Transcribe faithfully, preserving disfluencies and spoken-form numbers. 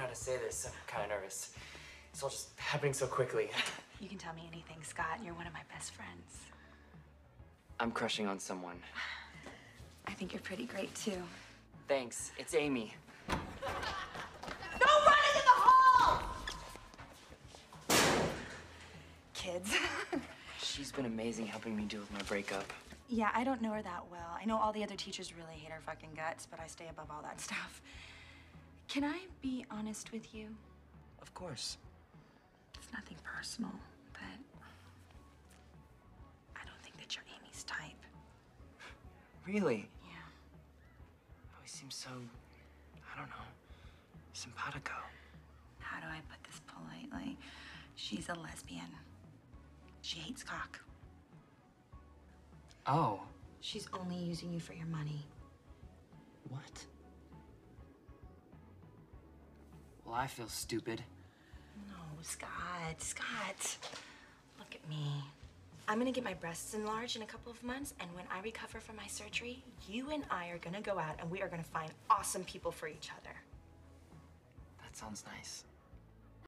to say this. I'm kind of nervous. It's all just happening so quickly. You can tell me anything, Scott. You're one of my best friends. I'm crushing on someone. I think you're pretty great, too. Thanks. It's Amy. No running in the hall! Kids. She's been amazing helping me deal with my breakup. Yeah, I don't know her that well. I know all the other teachers really hate her fucking guts, but I stay above all that stuff. Can I be honest with you? Of course. It's nothing personal, but I don't think that you're Amy's type. Really? Yeah. Always seems so, I don't know, simpatico. How do I put this politely? She's a lesbian. She hates cock. Oh. She's only using you for your money. What? Well, I feel stupid. No, Scott, Scott. Look at me. I'm gonna get my breasts enlarged in a couple of months, and when I recover from my surgery, you and I are gonna go out and we are gonna find awesome people for each other. That sounds nice.